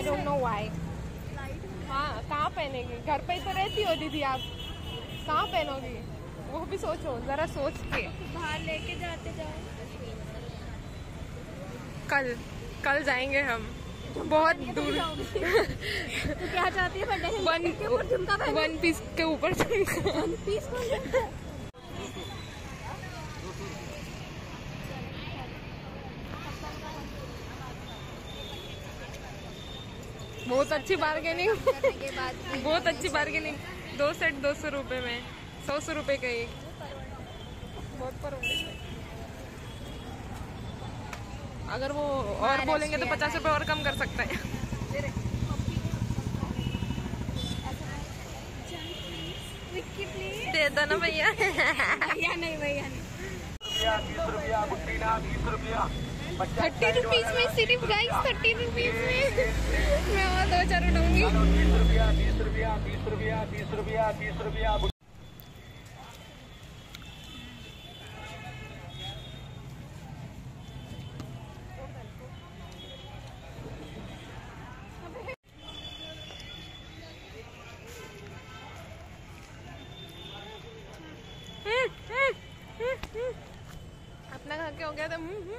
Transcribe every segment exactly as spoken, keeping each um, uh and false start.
I don't know why. हाँ, कहाँ पहनेगी? घर पे ही तो रहती हो दीदी आप, कहाँ पहनोगी? वो भी सोचो, जरा सोच के। बाहर लेके जाते जाओ। कल कल जाएंगे हम बहुत दूर। तो क्या चाहती है? वन के ऊपर झुमका पहनो। वन पीस के ऊपर वन पीस बहुत अच्छी बार्गेनिंग बहुत अच्छी बार्गेनिंग। दो सेट दो सौ रुपए में, सौ सौ रुपए का एक, बहुत पर। अगर वो और बोलेंगे तो पचास रुपए और कम कर सकते हैं। दे दो ना भैया। भैया नहीं, भैया नहीं। थर्टी रुपीज में सिर्फ गाइस, थर्टी रुपीज में मैं और दो चार उठाऊंगी। बीस रुपया बीस रुपया बीस रुपया बीस रुपया बीस रुपया। अपना खा के हो गया था।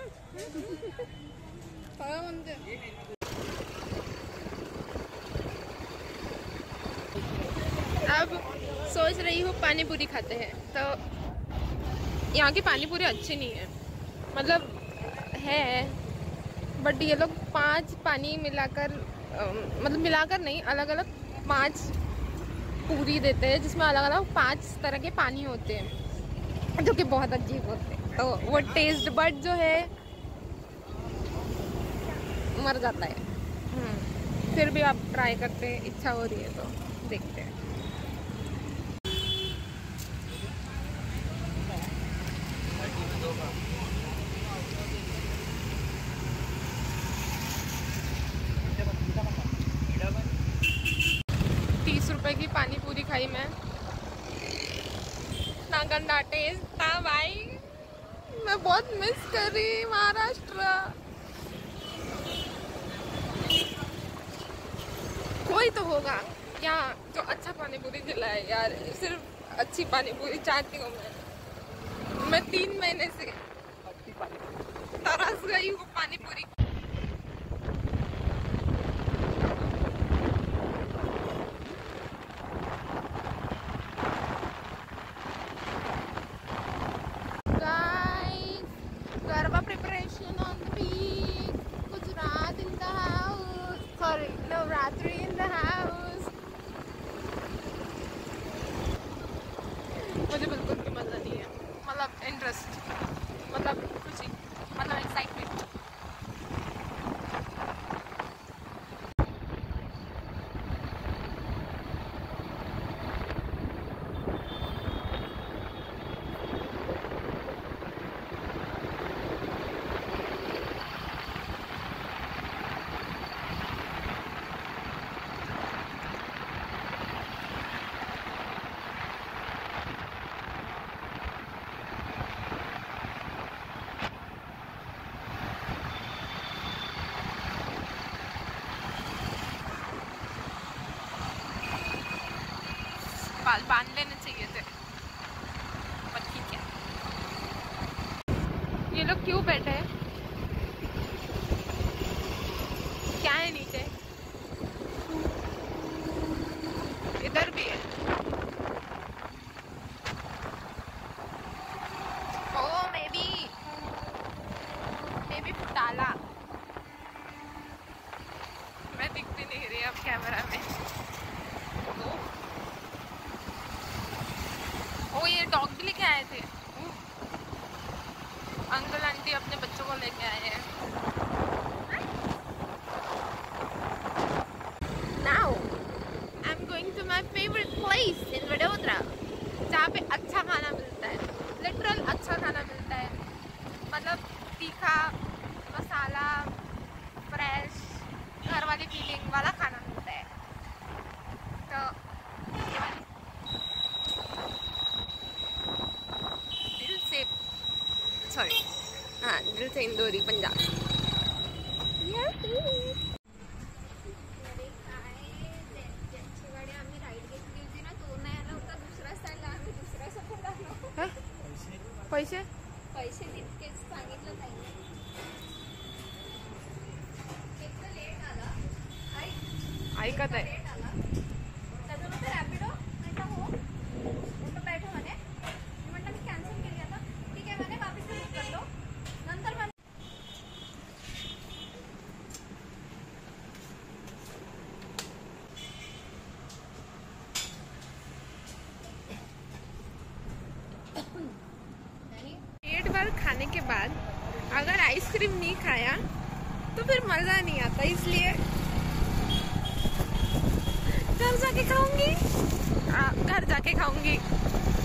अब सोच रही हूँ पानी पूरी खाते हैं, तो यहाँ की पानी पूरी अच्छी नहीं है, मतलब है बट ये लोग पांच पानी मिलाकर, मतलब मिलाकर नहीं, अलग अलग पांच पूरी देते हैं जिसमें अलग अलग पांच तरह के पानी होते हैं, जो कि बहुत अजीब होते हैं। तो वो टेस्ट बड जो है मर जाता है। फिर भी आप ट्राई करते हैं, इच्छा हो रही है तो देखते हैं। तीस रुपए की पानी पूरी खाई मैं, ना गंदा टेस्ट था भाई। मैं बहुत मिस कर रही महाराष्ट्र। कोई तो होगा क्या जो अच्छा पानी पूरी खिलाए यार। सिर्फ अच्छी पानी पूरी चाहती हूँ मैं। मैं तीन महीने से तरस गई हूँ पानी पूरी। Garba preparation on the beach, Gujarat in the house, sorry, Navratri in the house। मुझे बिल्कुल भी मजा नहीं है, मतलब इंटरेस्ट, मतलब खुशी, मतलब एक्साइटमेंट। बाल बांध लेने चाहिए थे, पर ठीक है। ये लोग क्यों बैठे हैं? क्या है नीचे? इधर भी है। Oh maybe maybe Futala. मैं दिखती नहीं रही अब कैमरा में। ओ ये डॉग भी लेके आए थे अंकल आंटी, अपने बच्चों को लेके आए हैं। Now I'm going to my favorite place in Vadodara, जहाँ पे अच्छा खाना मिलता है, लिटरल अच्छा खाना मिलता है, मतलब तीखा, मसाला, फ्रेश, घर वाली फीलिंग वाला खाना मिलता है। तो सॉरी हाँ दिल से इंदौरी पंजाब। ऐकत आहे. त्याच्यानंतर रॅपिडो नाही का हो उलट बैठो म्हणे. मी म्हटलं मी कॅन्सल केली आता. ठीक आहे म्हणे वापस बुक कर लो. नंतर म्हणे पेट भर खाने के बाद अगर आइसक्रीम नहीं खाया तो फिर मजा नहीं आता, इसलिए घर जाके खाऊंगी. आ, घर जाके खाऊंगी.